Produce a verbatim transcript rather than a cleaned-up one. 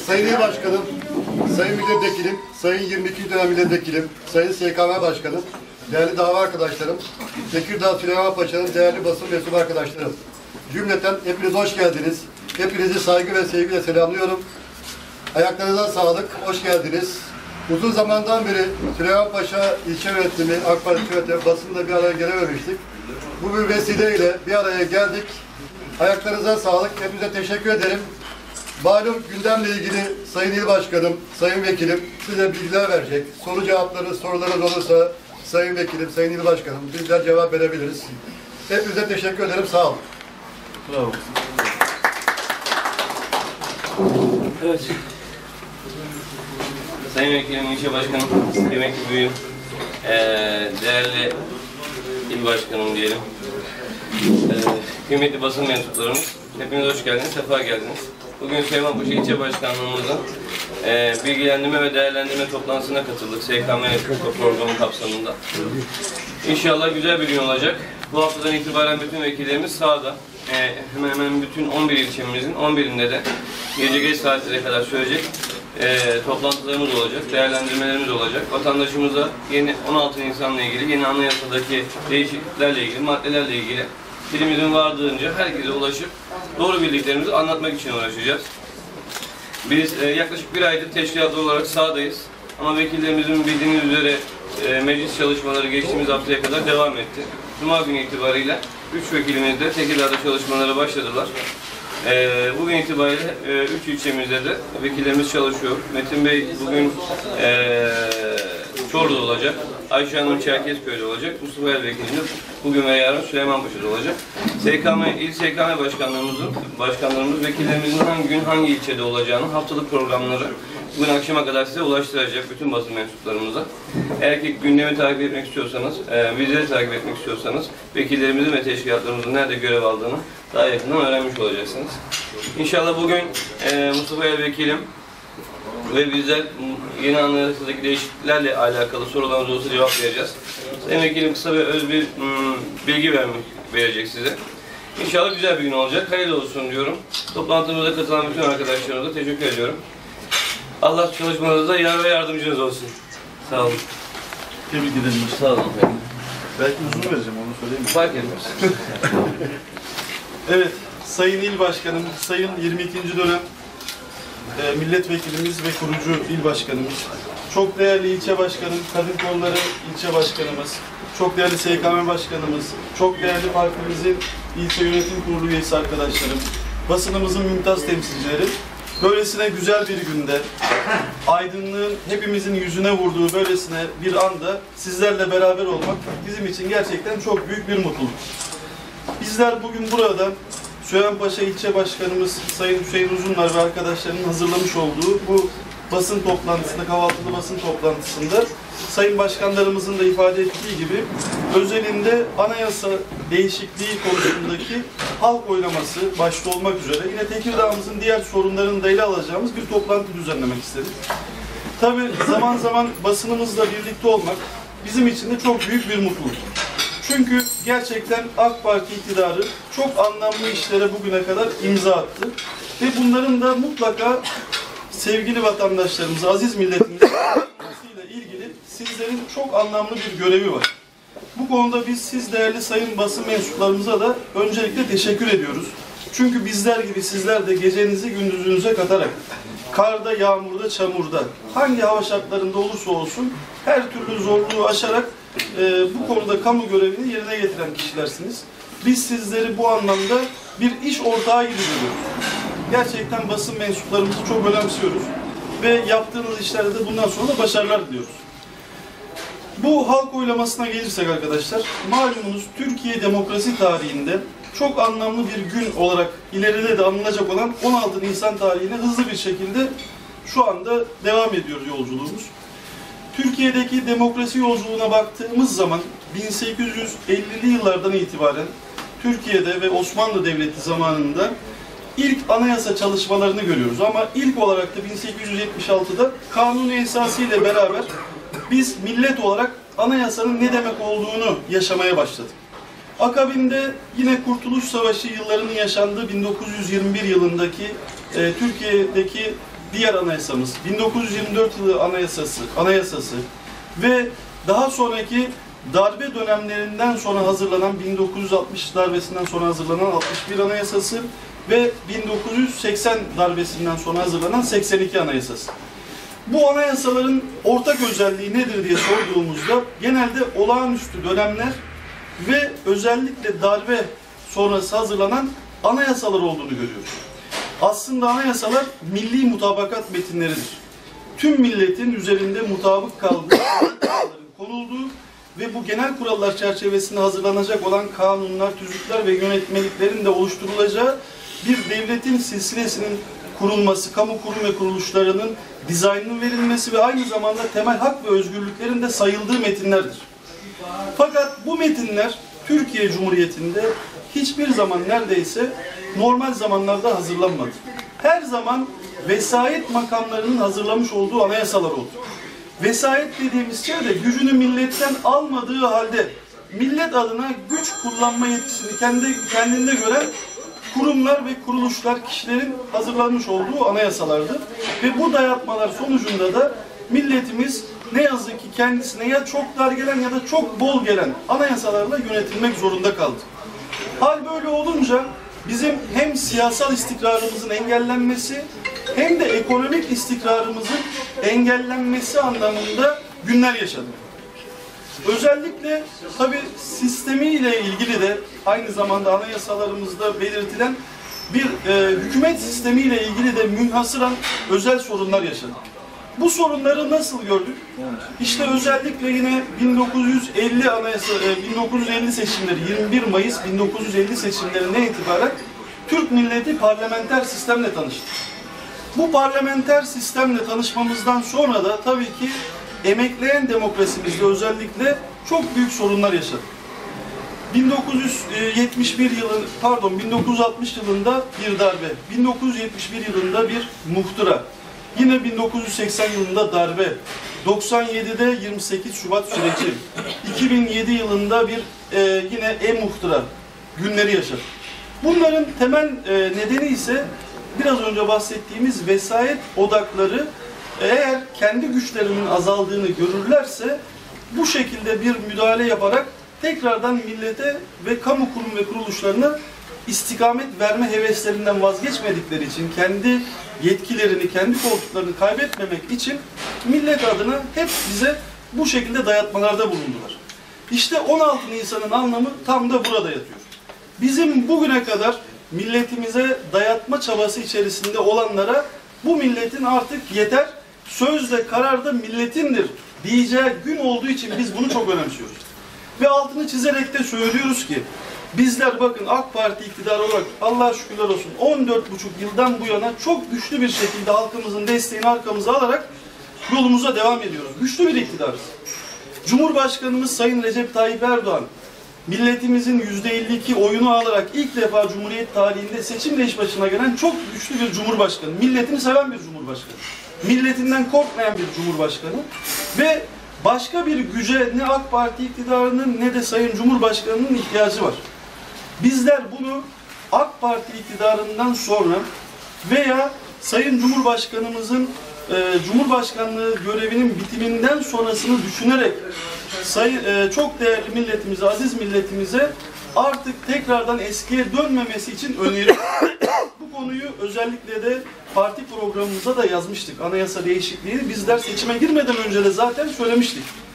Sayın İl Başkanım, Sayın Milletvekilim, Sayın yirmi ikinci dönem Milletvekilim, Sayın S K M Başkanım, değerli dava arkadaşlarım, Tekirdağ Süleyman Paşa'nın değerli basın mensubu arkadaşlarım. Cümleten hepiniz hoş geldiniz. Hepinizi saygı ve sevgiyle selamlıyorum. Ayaklarınıza sağlık, hoş geldiniz. Uzun zamandan beri Süleyman Paşa ilçe yönetimi, AK Parti yönetimi basında bir araya gelememiştik. Bu bir vesileyle bir araya geldik. Ayaklarınıza sağlık, hepinize teşekkür ederim. Malum gündemle ilgili Sayın İl Başkanım, Sayın Vekilim size bilgiler verecek. Soru cevaplarınız, sorularınız olursa Sayın Vekilim, Sayın İl Başkanım bizler cevap verebiliriz. Hepinize teşekkür ederim, sağ olun. Bravo. Evet. Sayın Vekilim, İlçe Başkanım, kıymetli büyüğüm, ee, değerli İl Başkanım diyelim, ee, kıymetli basın mensuplarımız, hepiniz hoş geldiniz, sefa geldiniz. Bugün Süleymanpaşa İlçe Başkanlığımızın e, bilgilendirme ve değerlendirme toplantısına katıldık. S K M programı kapsamında. İnşallah güzel bir gün olacak. Bu haftadan itibaren bütün vekillerimiz sahada. E, hemen hemen bütün on bir ilçemizin on birinde de gece geç saatlere kadar sürecek e, toplantılarımız olacak, değerlendirmelerimiz olacak. Vatandaşımıza yeni on altı Nisan'la ilgili, yeni anayasadaki değişikliklerle ilgili, maddelerle ilgili dilimizin vardığınca herkese ulaşıp doğru bildiklerimizi anlatmak için uğraşacağız. Biz e, yaklaşık bir aydır teşkilatlı olarak sahadayız. Ama vekillerimizin bildiğiniz üzere e, meclis çalışmaları geçtiğimiz haftaya kadar devam etti. Cuma günü itibariyle üç vekilimiz de Tekirdağ'da çalışmalara başladılar. E, bugün itibariyle e, üç ilçemizde de vekillerimiz çalışıyor. Metin Bey bugün e, Çorlu'da olacak. Ayşe Hanım Çerkezköy'de olacak. Mustafa El Vekilimiz bugün ve yarın Süleymanpaşa'da olacak. S K M, İl S K M Başkanlarımızın, başkanlarımız vekillerimizin hangi gün hangi ilçede olacağını haftalık programları bugün akşama kadar size ulaştıracak bütün basın mensuplarımıza. Eğer ki gündemi takip etmek istiyorsanız, e, bizleri takip etmek istiyorsanız vekillerimizin ve teşkilatlarımızın nerede görev aldığını daha yakından öğrenmiş olacaksınız. İnşallah bugün e, Mustafa El Vekilim ve bizler yeni anayasadaki değişikliklerle alakalı sorularınız olursa cevap vereceğiz. Sayın Vekilim kısa ve öz bir ım, bilgi vermek, verecek size. İnşallah güzel bir gün olacak. Hayırlı olsun diyorum. Toplantımıza katılan bütün arkadaşlarımıza teşekkür ediyorum. Allah çalışmalarınızda yar ve yardımcınız olsun. Sağ olun. Tebrik ederim. Sağ olun efendim. Belki uzun vereceğim, onu söyleyeyim mi? Fark etmez. Evet, Sayın İl Başkanım, Sayın yirmi ikinci dönem e, milletvekilimiz ve kurucu il başkanımız, çok değerli ilçe başkanım, kadın kolları ilçe başkanımız, çok değerli S K M başkanımız, çok değerli partimizin ilçe yönetim kurulu üyesi arkadaşlarım, basınımızın mümtaz temsilcileri, böylesine güzel bir günde, aydınlığın hepimizin yüzüne vurduğu böylesine bir anda sizlerle beraber olmak bizim için gerçekten çok büyük bir mutluluk. Bizler bugün burada Süleymanpaşa İlçe Başkanımız Sayın Hüseyin Uzunlar ve arkadaşlarının hazırlamış olduğu bu basın toplantısında, kahvaltılı basın toplantısında Sayın Başkanlarımızın da ifade ettiği gibi özelinde anayasa değişikliği konusundaki halk oylaması başta olmak üzere yine Tekirdağ'ımızın diğer sorunlarını da ele alacağımız bir toplantı düzenlemek istedik. Tabii zaman zaman basınımızla birlikte olmak bizim için de çok büyük bir mutluluk. Çünkü gerçekten AK Parti iktidarı çok anlamlı işlere bugüne kadar imza attı. Ve bunların da mutlaka sevgili vatandaşlarımız, aziz milletimizle ilgili sizlerin çok anlamlı bir görevi var. Bu konuda biz siz değerli sayın basın mensuplarımıza da öncelikle teşekkür ediyoruz. Çünkü bizler gibi sizler de gecenizi gündüzünüze katarak, karda, yağmurda, çamurda, hangi hava şartlarında olursa olsun her türlü zorluğu aşarak e, bu konuda kamu görevini yerine getiren kişilersiniz. Biz sizleri bu anlamda bir iş ortağı gibi görüyoruz. Gerçekten basın mensuplarımızı çok önemsiyoruz. Ve yaptığınız işlerde bundan sonra da başarılar diliyoruz. Bu halk oylamasına gelirsek arkadaşlar, malumunuz Türkiye demokrasi tarihinde çok anlamlı bir gün olarak ileride de anılacak olan on altı Nisan tarihine hızlı bir şekilde şu anda devam ediyor yolculuğumuz. Türkiye'deki demokrasi yolculuğuna baktığımız zaman bin sekiz yüz ellili yıllardan itibaren Türkiye'de ve Osmanlı Devleti zamanında ilk anayasa çalışmalarını görüyoruz. Ama ilk olarak da bin sekiz yüz yetmiş altıda Kanuni Esası ile beraber biz millet olarak anayasanın ne demek olduğunu yaşamaya başladık. Akabinde yine Kurtuluş Savaşı yıllarının yaşandığı bin dokuz yüz yirmi bir yılındaki e, Türkiye'deki diğer anayasamız, bin dokuz yüz yirmi dört yılı anayasası, anayasası ve daha sonraki darbe dönemlerinden sonra hazırlanan bin dokuz yüz altmış darbesinden sonra hazırlanan altmış bir anayasası ve bin dokuz yüz seksen darbesinden sonra hazırlanan seksen iki anayasası. Bu anayasaların ortak özelliği nedir diye sorduğumuzda genelde olağanüstü dönemler ve özellikle darbe sonrası hazırlanan anayasalar olduğunu görüyoruz. Aslında anayasalar milli mutabakat metinleridir. Tüm milletin üzerinde mutabık kaldığı kuralların konulduğu ve bu genel kurallar çerçevesinde hazırlanacak olan kanunlar, tüzükler ve yönetmeliklerin de oluşturulacağı bir devletin silsilesinin kurulması, kamu kurum ve kuruluşlarının dizaynının verilmesi ve aynı zamanda temel hak ve özgürlüklerin de sayıldığı metinlerdir. Fakat bu metinler Türkiye Cumhuriyeti'nde hiçbir zaman neredeyse normal zamanlarda hazırlanmadı. Her zaman vesayet makamlarının hazırlamış olduğu anayasalar oldu. Vesayet dediğimiz şey de gücünü milletten almadığı halde millet adına güç kullanma yetkisini kendi, kendinde gören kurumlar ve kuruluşlar, kişilerin hazırlanmış olduğu anayasalardı. Ve bu dayatmalar sonucunda da milletimiz ne yazık ki kendisine ya çok dar gelen ya da çok bol gelen anayasalarla yönetilmek zorunda kaldı. Hal böyle olunca bizim hem siyasal istikrarımızın engellenmesi hem de ekonomik istikrarımızın engellenmesi anlamında günler yaşadık. Özellikle tabii sistemiyle ilgili de aynı zamanda anayasalarımızda belirtilen bir e, hükümet sistemiyle ilgili de münhasıran özel sorunlar yaşadık. Bu sorunları nasıl gördük? İşte özellikle yine bin dokuz yüz elli anayasa, bin dokuz yüz elli seçimleri, yirmi bir Mayıs bin dokuz yüz elli seçimlerinden itibaren Türk milleti parlamenter sistemle tanıştı. Bu parlamenter sistemle tanışmamızdan sonra da tabii ki emekleyen demokrasimizde özellikle çok büyük sorunlar yaşadık. bin dokuz yüz yetmiş bir yılı, pardon bin dokuz yüz altmış yılında bir darbe, bin dokuz yüz yetmiş bir yılında bir muhtıra, yine bin dokuz yüz seksen yılında darbe, doksan yedide yirmi sekiz Şubat süreci, iki bin yedi yılında bir e, yine e-muhtıra günleri yaşadık. Bunların temel e, nedeni ise biraz önce bahsettiğimiz vesayet odakları eğer kendi güçlerinin azaldığını görürlerse bu şekilde bir müdahale yaparak tekrardan millete ve kamu kurum ve kuruluşlarına istikamet verme heveslerinden vazgeçmedikleri için, kendi yetkilerini, kendi koltuklarını kaybetmemek için millet adına hep bize bu şekilde dayatmalarda bulundular. İşte on altı Nisan'ın anlamı tam da burada yatıyor. Bizim bugüne kadar milletimize dayatma çabası içerisinde olanlara bu milletin artık yeter, sözde kararda milletindir diyeceği gün olduğu için biz bunu çok önemsiyoruz. Ve altını çizerek de söylüyoruz ki bizler bakın AK Parti iktidarı olarak Allah'a şükürler olsun on dört buçuk yıldan bu yana çok güçlü bir şekilde halkımızın desteğini arkamıza alarak yolumuza devam ediyoruz. Güçlü bir iktidarız. Cumhurbaşkanımız Sayın Recep Tayyip Erdoğan milletimizin yüzde elli iki oyunu alarak ilk defa Cumhuriyet tarihinde seçimle iş başına gelen çok güçlü bir cumhurbaşkanı. Milletini seven bir cumhurbaşkanı. Milletinden korkmayan bir cumhurbaşkanı. Ve başka bir güce ne AK Parti iktidarının ne de Sayın Cumhurbaşkanı'nın ihtiyacı var. Bizler bunu AK Parti iktidarından sonra veya Sayın Cumhurbaşkanımızın e, Cumhurbaşkanlığı görevinin bitiminden sonrasını düşünerek sayı, e, çok değerli milletimize, aziz milletimize artık tekrardan eskiye dönmemesi için öneriyoruz. Bu konuyu özellikle de parti programımıza da yazmıştık. Anayasa değişikliğini bizler seçime girmeden önce de zaten söylemiştik.